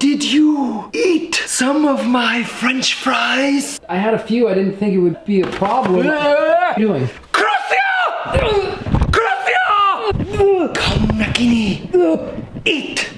Did you eat some of my French fries? I had a few. I didn't think it would be a problem. What are you doing? Crossio! Crossio! Come, Nakini. Eat